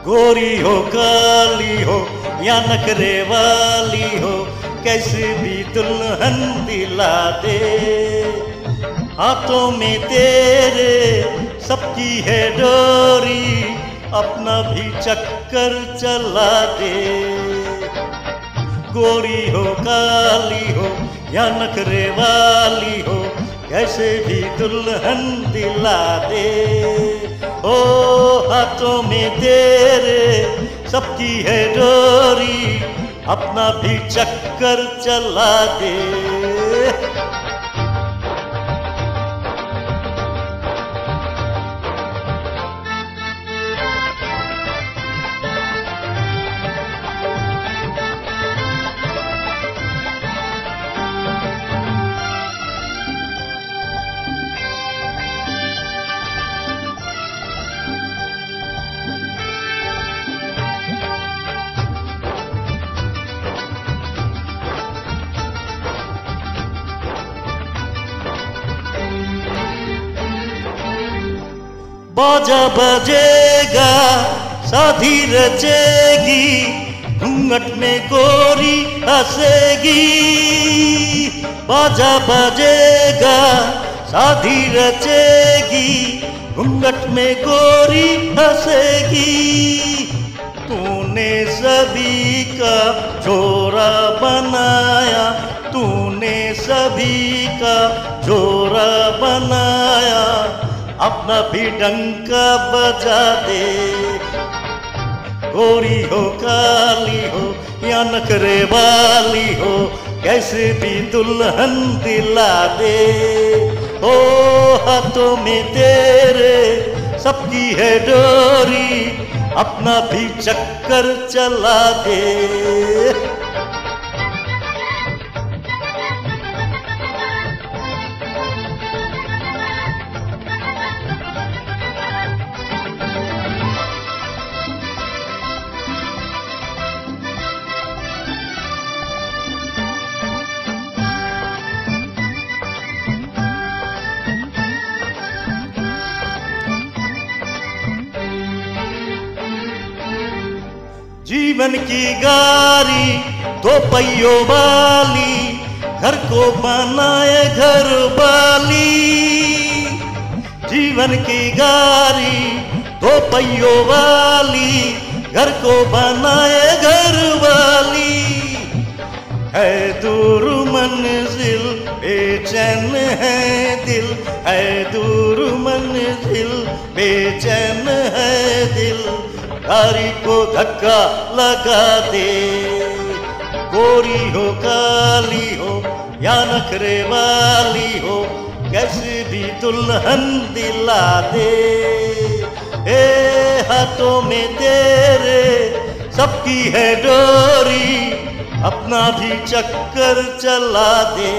गोरी हो काली हो या नखरे वाली हो, कैसी भी दुल्हन दिला दे। हाथों में तेरे सबकी है डोरी, अपना भी चक्कर चला दे। गोरी हो काली हो या नखरे वाली हो, कैसे भी दुल्हन दिला दे। ओ हाथों में तेरे सबकी है डोरी, अपना भी चक्कर चला दे। बाजा बजेगा शादी रचेगी, घूंघट में गोरी हंसेगी। बाजा बजेगा शादी रचेगी, घूंघट में गोरी हंसेगी। तूने सभी का छोरा बनाया, तूने सभी का छोरा बनाया, अपना भी डंका बजा दे। गोरी हो काली हो या नखरे वाली हो, कैसे भी दुल्हन दिला दे। ओ हाथों में तेरे सबकी है डोरी, अपना भी चक्कर चला दे। जीवन की गाड़ी दो पहियों वाली, घर को बनाए घर वाली। जीवन की गाड़ी दो पहियों वाली, घर को बनाए घर वाली। है दूर मंजिल बेचैन है दिल, है दूर मंजिल बेचैन है दिल, गाड़ी को धक्का लगा दे। गोरी हो काली हो या नखरे वाली हो, कैसे भी दुल्हन दिला दे। ए हाथों में तेरे सबकी है डोरी, अपना भी चक्कर चला दे।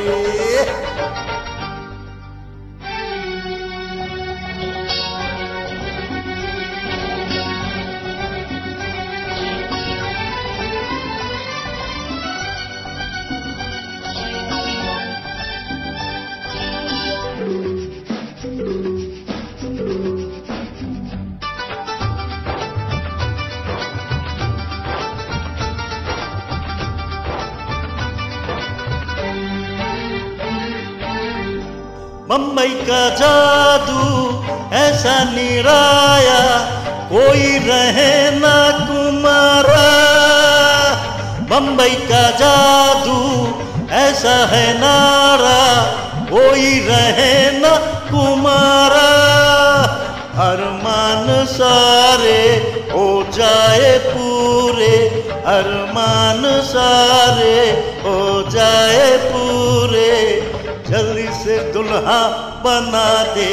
बम्बई का जादू ऐसा निराया, कोई रहे ना कुमारा। बम्बई का जादू ऐसा है नारा, कोई रहे ना कुमारा। अरमान सारे हो जाए पूरे, अरमान सारे हो जाए पूरे, जल्दी से दुल्हा बना दे।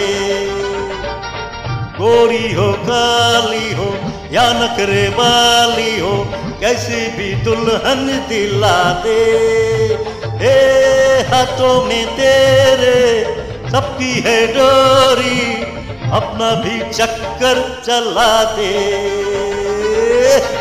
गोरी हो काली हो या नखरे वाली हो, कैसी भी दुल्हन दिला दे। ए हाथों में तेरे सबकी है डोरी, अपना भी चक्कर चला दे।